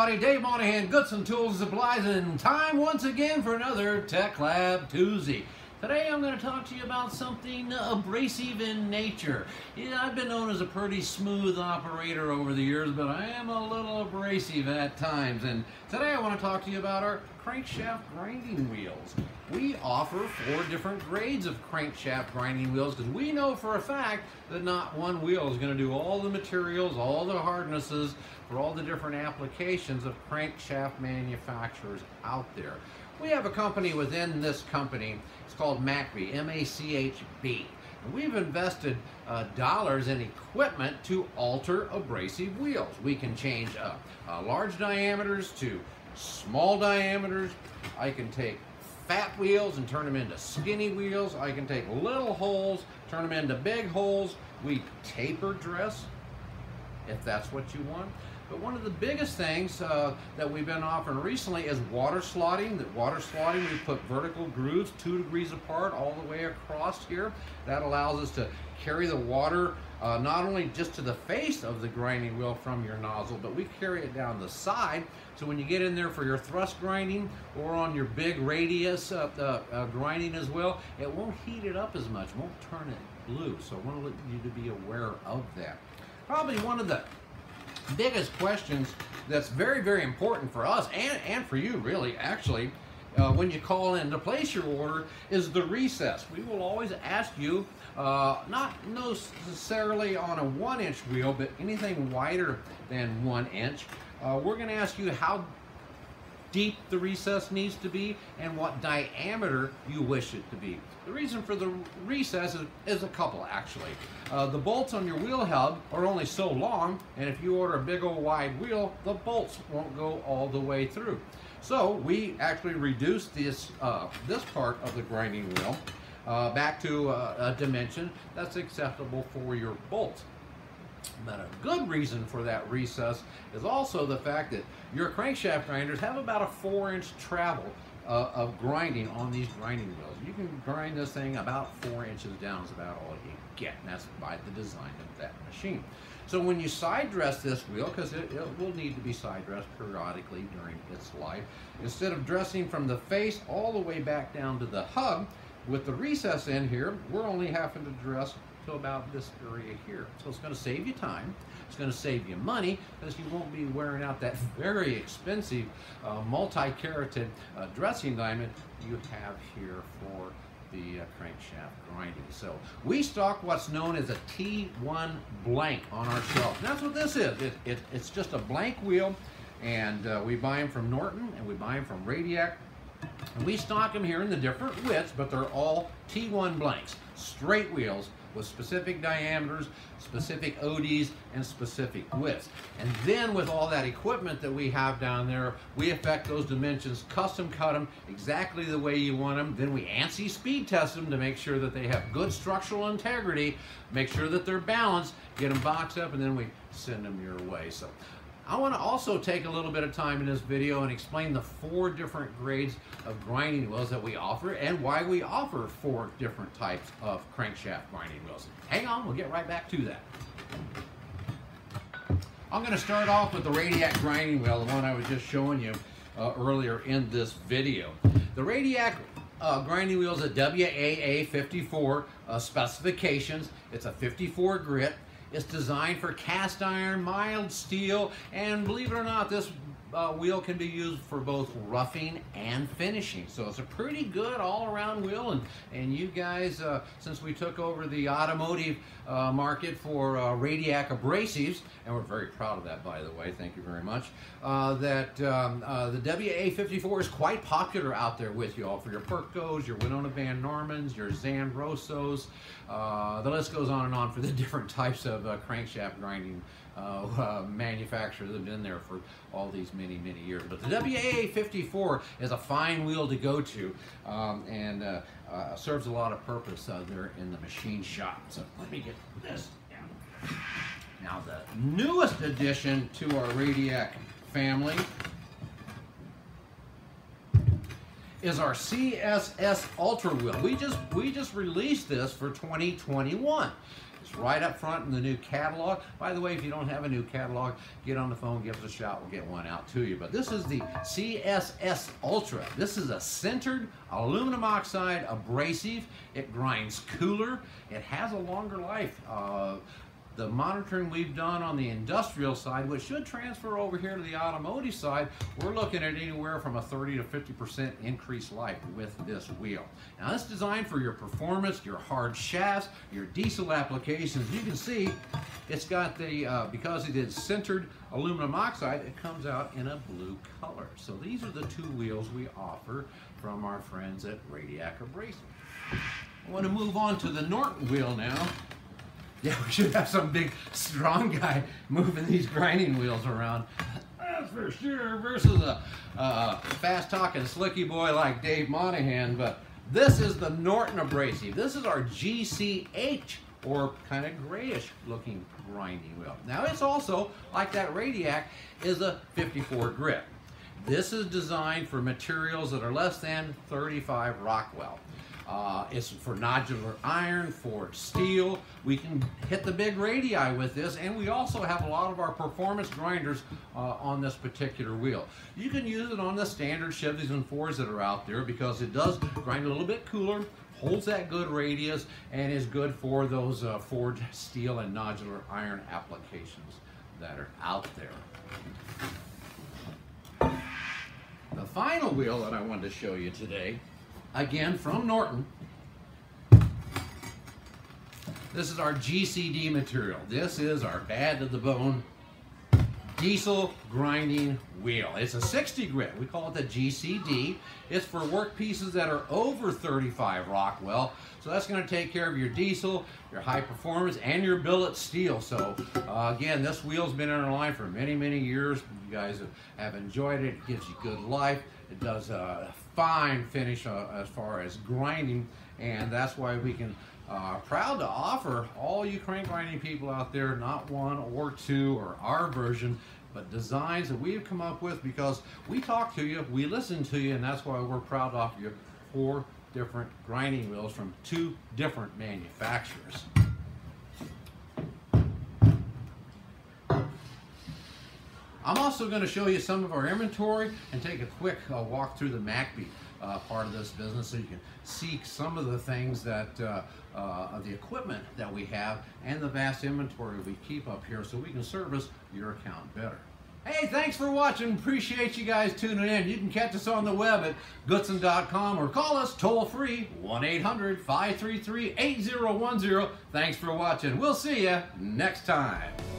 everybody, Dave Monahan, Goodson Tools and Supplies, and time once again for another Tech Lab Tuesday. Today I'm going to talk to you about something abrasive in nature. Yeah, I've been known as a pretty smooth operator over the years, but I am a little abrasive at times. And today I want to talk to you about our crankshaft grinding wheels. We offer 4 different grades of crankshaft grinding wheels because we know for a fact that not one wheel is going to do all the materials, all the hardnesses for all the different applications of crankshaft manufacturers out there. We have a company within this company. It's called MACB, M-A-C-H-B. And we've invested dollars in equipment to alter abrasive wheels. We can change large diameters to small diameters. I can take fat wheels and turn them into skinny wheels. I can take little holes, turn them into big holes. We taper dress if that's what you want. But one of the biggest things that we've been offering recently is water slotting. That water slotting, we put vertical grooves 2 degrees apart all the way across here. That allows us to carry the water not only just to the face of the grinding wheel from your nozzle, but we carry it down the side. So when you get in there for your thrust grinding or on your big radius grinding as well, it won't heat it up as much, won't turn it blue. So I want you to be aware of that. Probably one of the biggest questions that's very, very important for us and for you really actually when you call in to place your order is the recess. We will always ask you not necessarily on a 1-inch wheel, but anything wider than 1 inch. We're going to ask you how deep the recess needs to be and what diameter you wish it to be. The reason for the recess is a couple actually. The bolts on your wheel hub are only so long, and if you order a big old wide wheel, the bolts won't go all the way through. So we actually reduce this part of the grinding wheel back to a dimension that's acceptable for your bolts. But a good reason for that recess is also the fact that your crankshaft grinders have about a 4-inch travel of grinding on these grinding wheels. You can grind this thing about 4 inches down is about all you get, and that's by the design of that machine. So when you side dress this wheel, because it will need to be side dressed periodically during its life, instead of dressing from the face all the way back down to the hub, with the recess in here, we're only having to dress to about this area here. So it's going to save you time, it's going to save you money, because you won't be wearing out that very expensive multi-keratin dressing diamond you have here for the crankshaft grinding. So we stock what's known as a T1 blank on our shelf. And that's what this is. It's just a blank wheel, and we buy them from Norton and we buy them from Radiac. And we stock them here in the different widths, but they're all T1 blanks, straight wheels with specific diameters, specific ODs, and specific widths. And then with all that equipment that we have down there, we affect those dimensions, custom cut them exactly the way you want them. Then we ANSI speed test them to make sure that they have good structural integrity, make sure that they're balanced, get them boxed up, and then we send them your way. So I want to also take a little bit of time in this video and explain the 4 different grades of grinding wheels that we offer and why we offer 4 different types of crankshaft grinding wheels. Hang on, we'll get right back to that. I'm going to start off with the Radiac grinding wheel, the one I was just showing you earlier in this video. The Radiac grinding wheel is a WAA 54 specifications. It's a 54 grit. It's designed for cast iron, mild steel, and believe it or not, this wheel can be used for both roughing and finishing. So it's a pretty good all-around wheel, and you guys, since we took over the automotive market for Radiac abrasives, and we're very proud of that, by the way, thank you very much, that the WA54 is quite popular out there with you all for your Percos, your Winona Van Normans, your Zandrosos, the list goes on and on for the different types of crankshaft grinding manufacturers that have been there for all these many years. But the WA54 is a fine wheel to go to and serves a lot of purpose there in the machine shop. So let me get this down. Now the newest addition to our Radiac family is our CSS Ultra wheel. We just released this for 2021. It's right up front in the new catalog. By the way, if you don't have a new catalog, get on the phone, give us a shout, we'll get one out to you. But this is the CSS Ultra. This is a sintered aluminum oxide abrasive. It grinds cooler. It has a longer life. The monitoring we've done on the industrial side, which should transfer over here to the automotive side, we're looking at anywhere from a 30 to 50% increased life with this wheel. Now it's designed for your performance, your hard shafts, your diesel applications. You can see it's got the, because it is sintered aluminum oxide, it comes out in a blue color. So these are the two wheels we offer from our friends at Radiac Abrasive. I want to move on to the Norton wheel now. Yeah, we should have some big, strong guy moving these grinding wheels around. That's for sure, versus a fast-talking slicky boy like Dave Monahan. But this is the Norton Abrasive. This is our GCH, or kind of grayish-looking grinding wheel. Now, it's also, like that Radiac, is a 54 grit. This is designed for materials that are less than 35 Rockwell. It's for nodular iron, for steel. We can hit the big radii with this, and we also have a lot of our performance grinders on this particular wheel. You can use it on the standard Chevys and Fords that are out there because it does grind a little bit cooler, holds that good radius, and is good for those forged steel and nodular iron applications that are out there. The final wheel that I wanted to show you today, again from Norton. This is our GCD material. This is our bad to the bone diesel grinding wheel. It's a 60 grit. We call it the GCD. It's for work pieces that are over 35 Rockwell. So that's going to take care of your diesel, your high performance, and your billet steel. So again, this wheel's been in our line for many, many years. You guys have enjoyed it. It gives you good life. It does a fine finish as far as grinding, and that's why we can proud to offer all you crank grinding people out there, not one or two or our version, but designs that we've come up with because we talk to you, we listen to you, and that's why we're proud to offer you 4 different grinding wheels from 2 different manufacturers. I'm also going to show you some of our inventory and take a quick walk through the MacBee part of this business so you can see some of the things that of the equipment that we have and the vast inventory we keep up here so we can service your account better. Hey, thanks for watching. Appreciate you guys tuning in. You can catch us on the web at goodson.com or call us toll free 1-800-533-8010. Thanks for watching. We'll see you next time.